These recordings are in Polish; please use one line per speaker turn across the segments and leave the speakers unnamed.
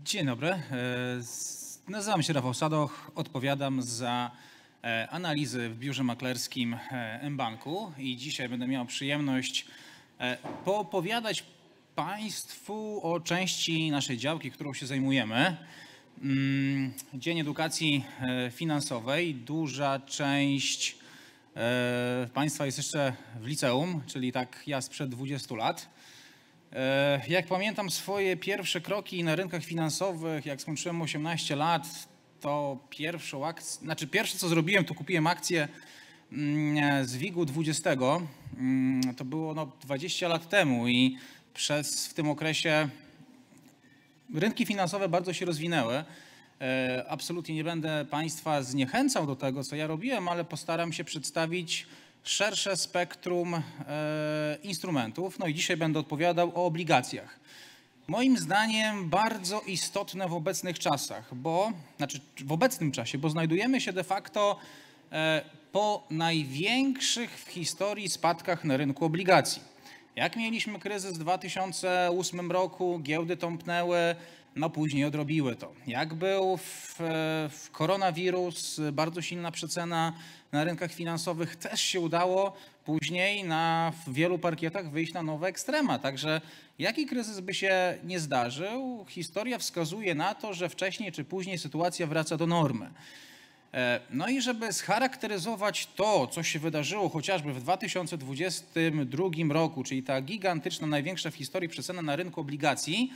Dzień dobry. Nazywam się Rafał Sadoch, odpowiadam za analizy w biurze maklerskim mBanku i dzisiaj będę miał przyjemność poopowiadać Państwu o części naszej działki, którą się zajmujemy. Dzień Edukacji Finansowej. Duża część Państwa jest jeszcze w liceum, czyli tak ja sprzed 20 lat. Jak pamiętam swoje pierwsze kroki na rynkach finansowych, jak skończyłem 18 lat, to pierwsze co zrobiłem, to kupiłem akcję z WIG-u 20. To było 20 lat temu i w tym okresie rynki finansowe bardzo się rozwinęły. Absolutnie nie będę Państwa zniechęcał do tego, co ja robiłem, ale postaram się przedstawić szersze spektrum instrumentów. No i dzisiaj będę opowiadał o obligacjach. Moim zdaniem bardzo istotne w obecnych czasach, w obecnym czasie, bo znajdujemy się de facto po największych w historii spadkach na rynku obligacji. Jak mieliśmy kryzys w 2008 roku, giełdy tąpnęły, no później odrobiły to. Jak był w koronawirus, bardzo silna przecena na rynkach finansowych, też się udało później w wielu parkietach wyjść na nowe ekstrema. Także jaki kryzys by się nie zdarzył, historia wskazuje na to, że wcześniej czy później sytuacja wraca do normy. No i żeby scharakteryzować to, co się wydarzyło chociażby w 2022 roku, czyli ta gigantyczna, największa w historii przecena na rynku obligacji,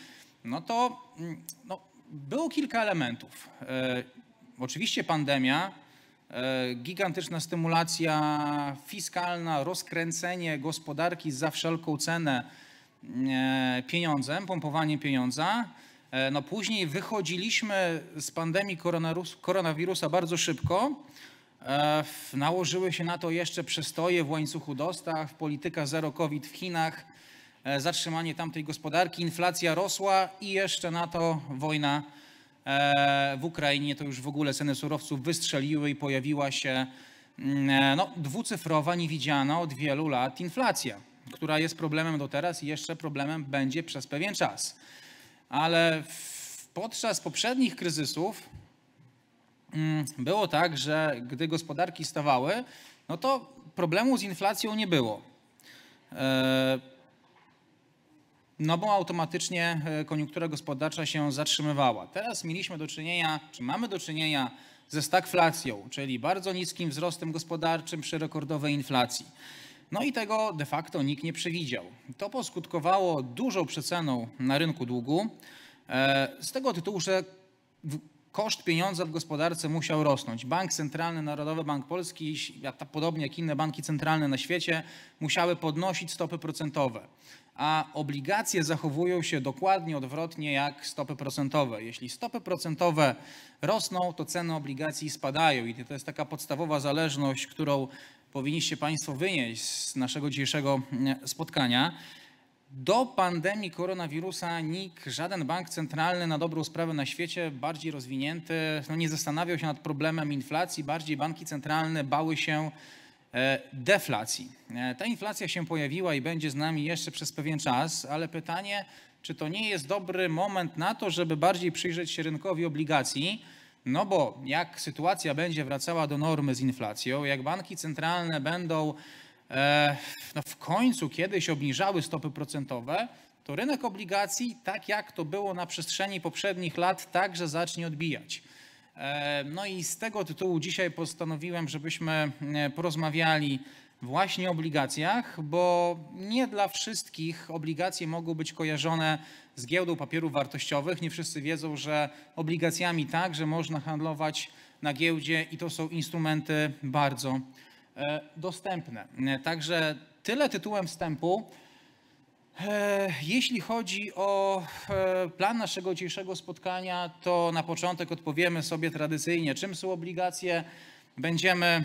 było kilka elementów. Oczywiście pandemia, gigantyczna stymulacja fiskalna, rozkręcenie gospodarki za wszelką cenę pieniądzem, pompowanie pieniądza. Później wychodziliśmy z pandemii koronawirusa bardzo szybko. Nałożyły się na to jeszcze przestoje w łańcuchu dostaw, polityka zero COVID w Chinach, zatrzymanie tamtej gospodarki, inflacja rosła i jeszcze na to wojna w Ukrainie. To już w ogóle ceny surowców wystrzeliły i pojawiła się dwucyfrowa, niewidziana od wielu lat inflacja, która jest problemem do teraz i jeszcze problemem będzie przez pewien czas. Ale podczas poprzednich kryzysów było tak, że gdy gospodarki stawały, no to problemu z inflacją nie było. No bo automatycznie koniunktura gospodarcza się zatrzymywała. Teraz mamy do czynienia ze stagflacją, czyli bardzo niskim wzrostem gospodarczym przy rekordowej inflacji. No i tego de facto nikt nie przewidział. To poskutkowało dużą przeceną na rynku długu, z tego tytułu, że koszt pieniądza w gospodarce musiał rosnąć. Bank Centralny, Narodowy Bank Polski, podobnie jak inne banki centralne na świecie, musiały podnosić stopy procentowe. A obligacje zachowują się dokładnie odwrotnie jak stopy procentowe. Jeśli stopy procentowe rosną, to ceny obligacji spadają i to jest taka podstawowa zależność, którą powinniście Państwo wynieść z naszego dzisiejszego spotkania. Do pandemii koronawirusa żaden bank centralny na dobrą sprawę na świecie, bardziej rozwinięty, nie zastanawiał się nad problemem inflacji, bardziej banki centralne bały się deflacji. Ta inflacja się pojawiła i będzie z nami jeszcze przez pewien czas, ale pytanie, czy to nie jest dobry moment na to, żeby bardziej przyjrzeć się rynkowi obligacji, no bo jak sytuacja będzie wracała do normy z inflacją, jak banki centralne będą w końcu kiedyś obniżały stopy procentowe, to rynek obligacji, tak jak to było na przestrzeni poprzednich lat, także zacznie odbijać. No i z tego tytułu dzisiaj postanowiłem, żebyśmy porozmawiali właśnie o obligacjach, bo nie dla wszystkich obligacje mogą być kojarzone z giełdą papierów wartościowych. Nie wszyscy wiedzą, że obligacjami także można handlować na giełdzie i to są instrumenty bardzo dostępne. Także tyle tytułem wstępu. Jeśli chodzi o plan naszego dzisiejszego spotkania, to na początek odpowiemy sobie tradycyjnie, czym są obligacje. Będziemy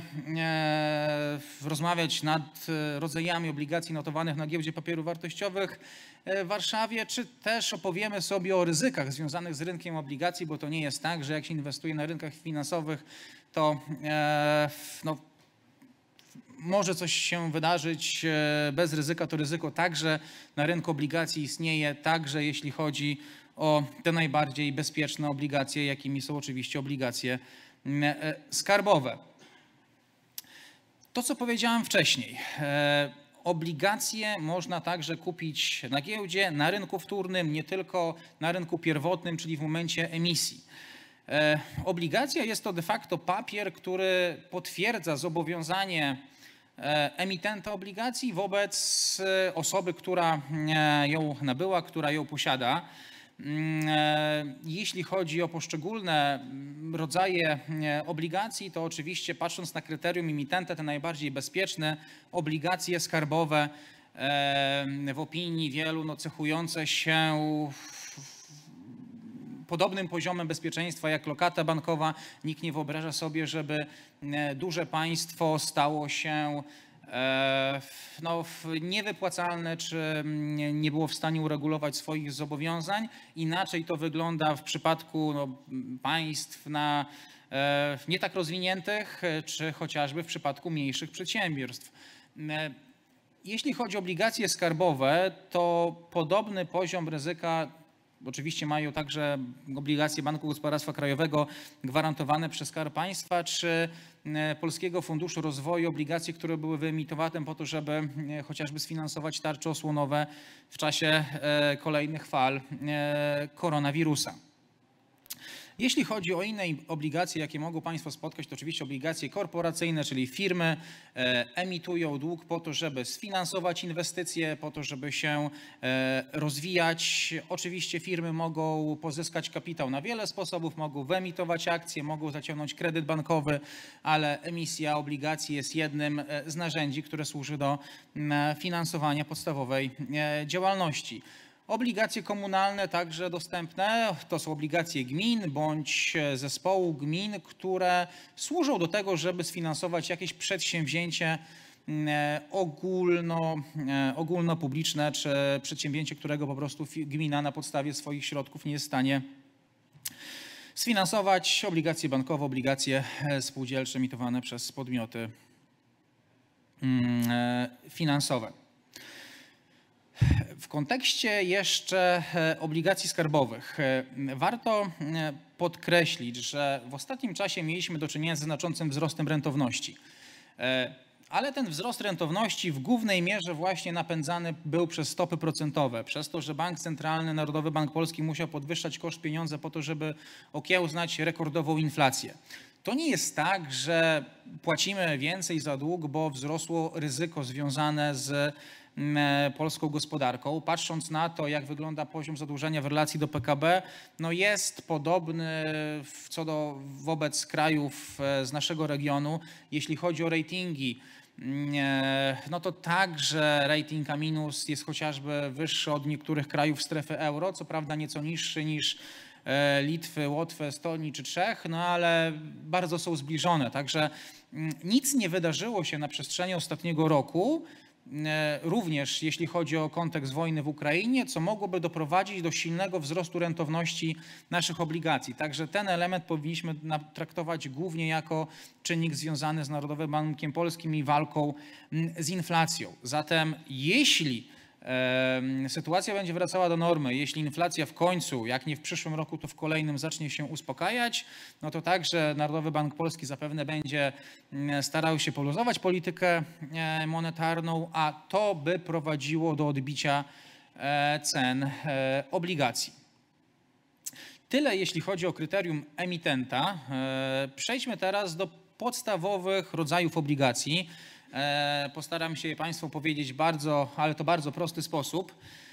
rozmawiać nad rodzajami obligacji notowanych na giełdzie papierów wartościowych w Warszawie, czy też opowiemy sobie o ryzykach związanych z rynkiem obligacji, bo to nie jest tak, że jak się inwestuje na rynkach finansowych, to może coś się wydarzyć bez ryzyka, to ryzyko także na rynku obligacji istnieje, także jeśli chodzi o te najbardziej bezpieczne obligacje, jakimi są oczywiście obligacje skarbowe. To, co powiedziałem wcześniej. Obligacje można także kupić na giełdzie, na rynku wtórnym, nie tylko na rynku pierwotnym, czyli w momencie emisji. Obligacja jest to de facto papier, który potwierdza zobowiązanie emitenta obligacji wobec osoby, która ją nabyła, która ją posiada. Jeśli chodzi o poszczególne rodzaje obligacji, to oczywiście patrząc na kryterium emitenta, te najbardziej bezpieczne obligacje skarbowe w opinii wielu cechujące się podobnym poziomem bezpieczeństwa jak lokata bankowa. Nikt nie wyobraża sobie, żeby duże państwo stało się niewypłacalne, czy nie było w stanie uregulować swoich zobowiązań. Inaczej to wygląda w przypadku państw nie tak rozwiniętych, czy chociażby w przypadku mniejszych przedsiębiorstw. Jeśli chodzi o obligacje skarbowe, to podobny poziom ryzyka oczywiście mają także obligacje Banku Gospodarstwa Krajowego gwarantowane przez Skarb Państwa, czy Polskiego Funduszu Rozwoju, obligacje, które były wyemitowane po to, żeby chociażby sfinansować tarcze osłonowe w czasie kolejnych fal koronawirusa. Jeśli chodzi o inne obligacje, jakie mogą Państwo spotkać, to oczywiście obligacje korporacyjne, czyli firmy emitują dług po to, żeby sfinansować inwestycje, po to, żeby się rozwijać. Oczywiście firmy mogą pozyskać kapitał na wiele sposobów, mogą wyemitować akcje, mogą zaciągnąć kredyt bankowy, ale emisja obligacji jest jednym z narzędzi, które służy do finansowania podstawowej działalności. Obligacje komunalne także dostępne, to są obligacje gmin bądź zespołu gmin, które służą do tego, żeby sfinansować jakieś przedsięwzięcie ogólnopubliczne, czy przedsięwzięcie, którego po prostu gmina na podstawie swoich środków nie jest w stanie sfinansować. Obligacje bankowe, obligacje spółdzielcze emitowane przez podmioty finansowe. W kontekście jeszcze obligacji skarbowych warto podkreślić, że w ostatnim czasie mieliśmy do czynienia ze znaczącym wzrostem rentowności. Ale ten wzrost rentowności w głównej mierze właśnie napędzany był przez stopy procentowe, przez to, że Bank Centralny, Narodowy Bank Polski musiał podwyższać koszt pieniądza po to, żeby okiełznać rekordową inflację. To nie jest tak, że płacimy więcej za dług, bo wzrosło ryzyko związane z polską gospodarką. Patrząc na to, jak wygląda poziom zadłużenia w relacji do PKB, jest podobny wobec krajów z naszego regionu. Jeśli chodzi o ratingi, to także rating A- jest chociażby wyższy od niektórych krajów strefy euro, co prawda nieco niższy niż Litwy, Łotwy, Estonii czy Czech, ale bardzo są zbliżone. Także nic nie wydarzyło się na przestrzeni ostatniego roku, również jeśli chodzi o kontekst wojny w Ukrainie, co mogłoby doprowadzić do silnego wzrostu rentowności naszych obligacji. Także ten element powinniśmy traktować głównie jako czynnik związany z Narodowym Bankiem Polskim i walką z inflacją. Zatem jeśli sytuacja będzie wracała do normy, jeśli inflacja w końcu, jak nie w przyszłym roku, to w kolejnym zacznie się uspokajać, to także Narodowy Bank Polski zapewne będzie starał się poluzować politykę monetarną, a to by prowadziło do odbicia cen obligacji. Tyle jeśli chodzi o kryterium emitenta. Przejdźmy teraz do podstawowych rodzajów obligacji. Postaram się Państwu powiedzieć ale to bardzo prosty sposób.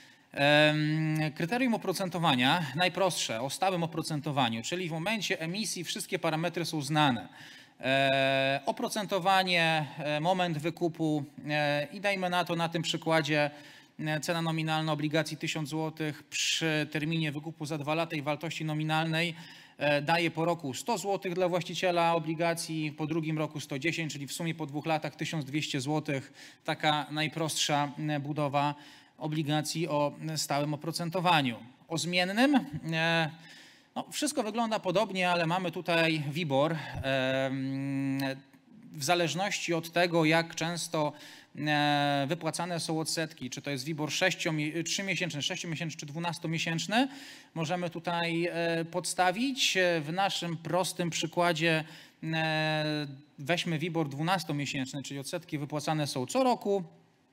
Kryterium oprocentowania, najprostsze, o stałym oprocentowaniu, czyli w momencie emisji wszystkie parametry są znane. Oprocentowanie, moment wykupu i dajmy na to na tym przykładzie cena nominalna obligacji 1000 zł przy terminie wykupu za 2 lata i wartości nominalnej daje po roku 100 zł dla właściciela obligacji, po drugim roku 110, czyli w sumie po 2 latach 1200 zł. Taka najprostsza budowa obligacji o stałym oprocentowaniu. O zmiennym wszystko wygląda podobnie, ale mamy tutaj WIBOR. w zależności od tego, jak często wypłacane są odsetki, czy to jest WIBOR 3-miesięczny, 6-miesięczny czy 12-miesięczny, możemy tutaj podstawić. W naszym prostym przykładzie weźmy WIBOR 12-miesięczny, czyli odsetki wypłacane są co roku.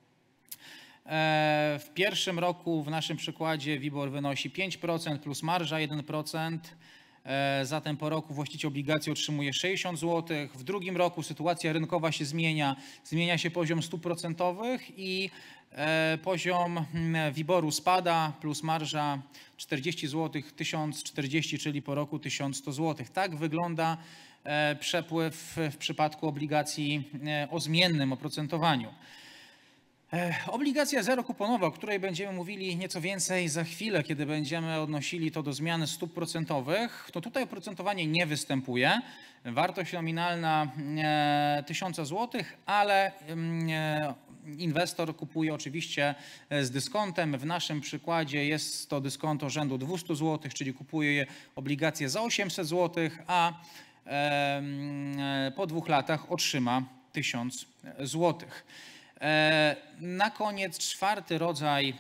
W pierwszym roku w naszym przykładzie WIBOR wynosi 5% plus marża 1%. Zatem po roku właściciel obligacji otrzymuje 60 zł. W drugim roku sytuacja rynkowa się zmienia się poziom stóp procentowych i poziom WIBOR-u spada plus marża 40 zł, 1040, czyli po roku 1100 zł. Tak wygląda przepływ w przypadku obligacji o zmiennym oprocentowaniu. Obligacja zerokuponowa, o której będziemy mówili nieco więcej za chwilę, kiedy będziemy odnosili to do zmiany stóp procentowych, to tutaj oprocentowanie nie występuje. Wartość nominalna 1000 zł, ale inwestor kupuje oczywiście z dyskontem. W naszym przykładzie jest to dyskont o rzędu 200 zł, czyli kupuje obligacje za 800 zł, a po 2 latach otrzyma 1000 zł. Na koniec czwarty rodzaj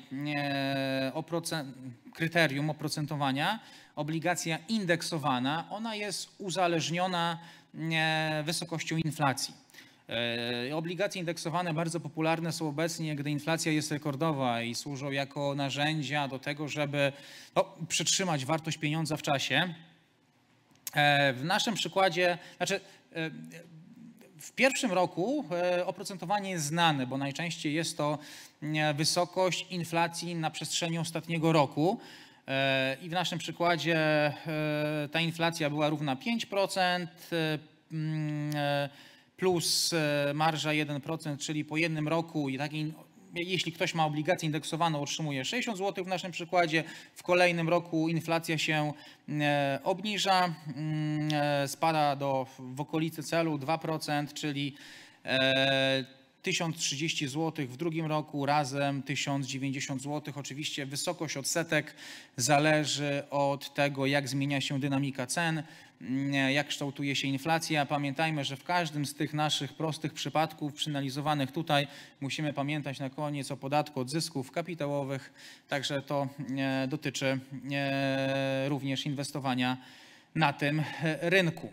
kryterium oprocentowania, obligacja indeksowana. Ona jest uzależniona wysokością inflacji. Obligacje indeksowane bardzo popularne są obecnie, gdy inflacja jest rekordowa i służą jako narzędzia do tego, żeby przytrzymać wartość pieniądza w czasie. W naszym przykładzie, w pierwszym roku oprocentowanie jest znane, bo najczęściej jest to wysokość inflacji na przestrzeni ostatniego roku. I w naszym przykładzie ta inflacja była równa 5% plus marża 1%, czyli po jednym roku i jeśli ktoś ma obligację indeksowaną, otrzymuje 60 zł w naszym przykładzie. W kolejnym roku inflacja się obniża, spada w okolicy celu 2%, czyli 1030 zł w drugim roku, razem 1090 zł. Oczywiście wysokość odsetek zależy od tego, jak zmienia się dynamika cen, jak kształtuje się inflacja. Pamiętajmy, że w każdym z tych naszych prostych przypadków przeanalizowanych tutaj musimy pamiętać na koniec o podatku od zysków kapitałowych, także to dotyczy również inwestowania na tym rynku.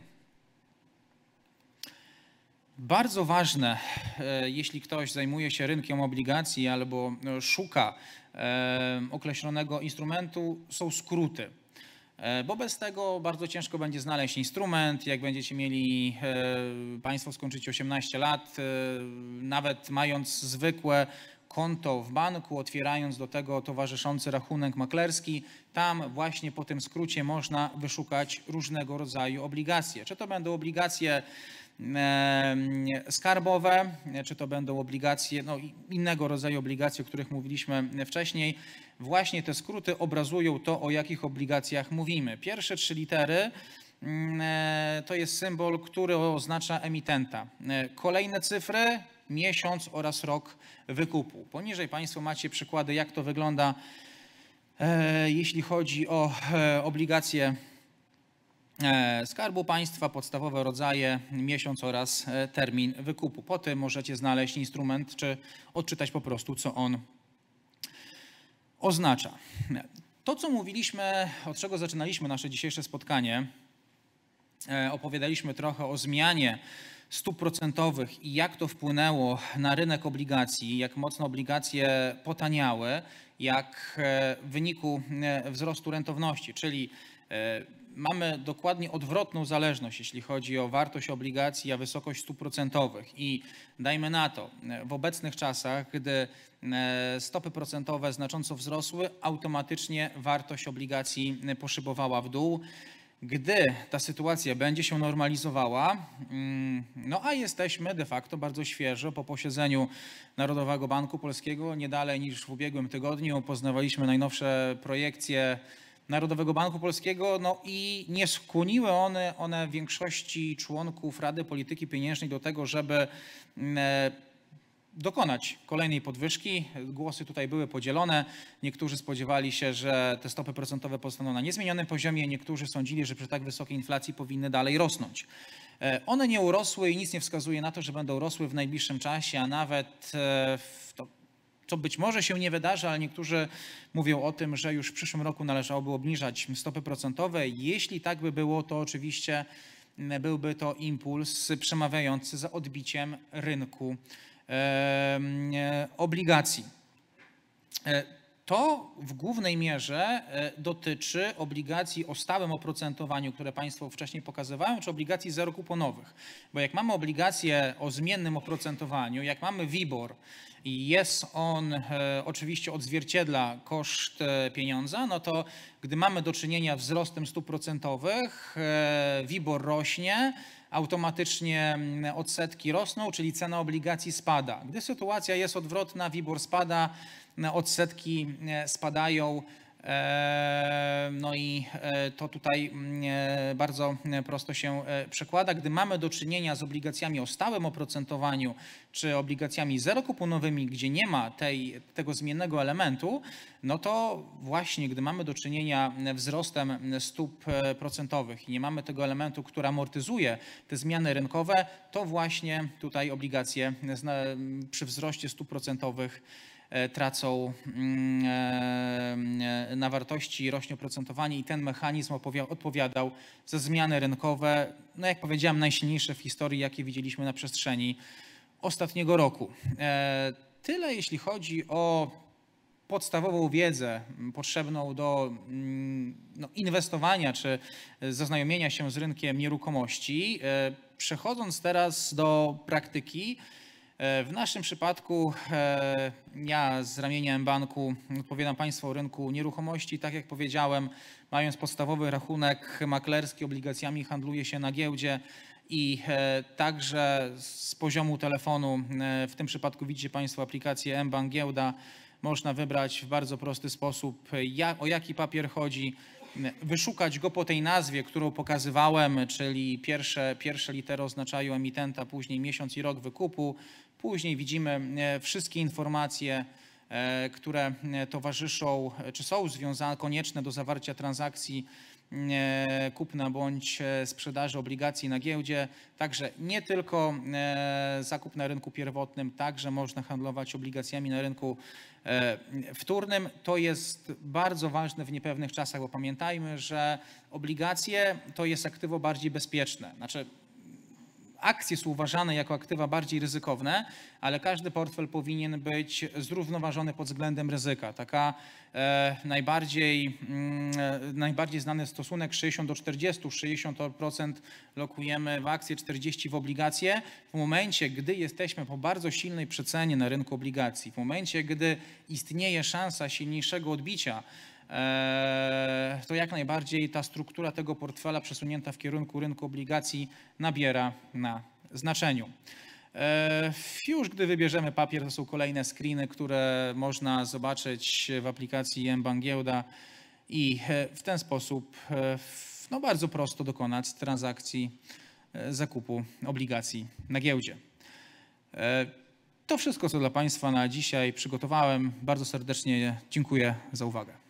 Bardzo ważne, jeśli ktoś zajmuje się rynkiem obligacji albo szuka określonego instrumentu, są skróty. Bo bez tego bardzo ciężko będzie znaleźć instrument. Jak będziecie mieli Państwo skończyć 18 lat, nawet mając zwykłe konto w banku, otwierając do tego towarzyszący rachunek maklerski, tam właśnie po tym skrócie można wyszukać różnego rodzaju obligacje. Czy to będą obligacje skarbowe, czy to będą obligacje, innego rodzaju obligacje, o których mówiliśmy wcześniej. Właśnie te skróty obrazują to, o jakich obligacjach mówimy. Pierwsze 3 litery to jest symbol, który oznacza emitenta. Kolejne cyfry, miesiąc oraz rok wykupu. Poniżej Państwo macie przykłady, jak to wygląda, jeśli chodzi o obligacje Skarbu Państwa, podstawowe rodzaje, miesiąc oraz termin wykupu. Po tym możecie znaleźć instrument, czy odczytać po prostu, co on oznacza. To, co mówiliśmy, od czego zaczynaliśmy nasze dzisiejsze spotkanie, opowiadaliśmy trochę o zmianie stóp procentowych i jak to wpłynęło na rynek obligacji, jak mocno obligacje potaniały, jak w wyniku wzrostu rentowności, czyli mamy dokładnie odwrotną zależność, jeśli chodzi o wartość obligacji, a wysokość stóp procentowych. I dajmy na to, w obecnych czasach, gdy stopy procentowe znacząco wzrosły, automatycznie wartość obligacji poszybowała w dół. Gdy ta sytuacja będzie się normalizowała, a jesteśmy de facto bardzo świeżo po posiedzeniu Narodowego Banku Polskiego, nie dalej niż w ubiegłym tygodniu poznawaliśmy najnowsze projekcje Narodowego Banku Polskiego, i nie skłoniły one większości członków Rady Polityki Pieniężnej do tego, żeby dokonać kolejnej podwyżki. Głosy tutaj były podzielone. Niektórzy spodziewali się, że te stopy procentowe pozostaną na niezmienionym poziomie, niektórzy sądzili, że przy tak wysokiej inflacji powinny dalej rosnąć. One nie urosły i nic nie wskazuje na to, że będą rosły w najbliższym czasie, a nawet co być może się nie wydarzy, ale niektórzy mówią o tym, że już w przyszłym roku należałoby obniżać stopy procentowe. Jeśli tak by było, to oczywiście byłby to impuls przemawiający za odbiciem rynku obligacji. To w głównej mierze dotyczy obligacji o stałym oprocentowaniu, które Państwu wcześniej pokazywałem, czy obligacji zerokuponowych. Bo jak mamy obligacje o zmiennym oprocentowaniu, jak mamy WIBOR i jest on oczywiście odzwierciedla koszt pieniądza, no to gdy mamy do czynienia z wzrostem stóp procentowych, WIBOR rośnie, automatycznie odsetki rosną, czyli cena obligacji spada. Gdy sytuacja jest odwrotna, WIBOR spada, odsetki spadają, no i to tutaj bardzo prosto się przekłada. Gdy mamy do czynienia z obligacjami o stałym oprocentowaniu czy obligacjami zerokuponowymi, gdzie nie ma tego zmiennego elementu, no to właśnie gdy mamy do czynienia wzrostem stóp procentowych i nie mamy tego elementu, który amortyzuje te zmiany rynkowe, to właśnie tutaj obligacje przy wzroście stóp procentowych tracą na wartości, rośnie oprocentowanie i ten mechanizm odpowiadał za zmiany rynkowe, no jak powiedziałem, najsilniejsze w historii, jakie widzieliśmy na przestrzeni ostatniego roku. Tyle jeśli chodzi o podstawową wiedzę potrzebną do inwestowania czy zaznajomienia się z rynkiem nieruchomości. Przechodząc teraz do praktyki, w naszym przypadku ja z ramienia mBanku odpowiadam Państwu o rynku nieruchomości. Tak jak powiedziałem, mając podstawowy rachunek maklerski, obligacjami handluje się na giełdzie i także z poziomu telefonu, w tym przypadku widzicie Państwo aplikację mBank Giełda, można wybrać w bardzo prosty sposób, o jaki papier wyszukać go po tej nazwie, którą pokazywałem, czyli pierwsze litery oznaczają emitenta, później miesiąc i rok wykupu, później widzimy wszystkie informacje, które towarzyszą, czy są konieczne do zawarcia transakcji kupna bądź sprzedaży obligacji na giełdzie. Także nie tylko zakup na rynku pierwotnym, także można handlować obligacjami na rynku wtórnym. To jest bardzo ważne w niepewnych czasach, bo pamiętajmy, że obligacje to jest aktywo bardziej bezpieczne. Znaczy, akcje są uważane jako aktywa bardziej ryzykowne, ale każdy portfel powinien być zrównoważony pod względem ryzyka. Taka najbardziej znany stosunek 60 do 40, 60% lokujemy w akcje, 40% w obligacje. W momencie, gdy jesteśmy po bardzo silnej przecenie na rynku obligacji, w momencie, gdy istnieje szansa silniejszego odbicia, to jak najbardziej ta struktura tego portfela przesunięta w kierunku rynku obligacji nabiera na znaczeniu. Już gdy wybierzemy papier, to są kolejne screeny, które można zobaczyć w aplikacji mBank Giełda i w ten sposób bardzo prosto dokonać transakcji zakupu obligacji na giełdzie. To wszystko, co dla Państwa na dzisiaj przygotowałem. Bardzo serdecznie dziękuję za uwagę.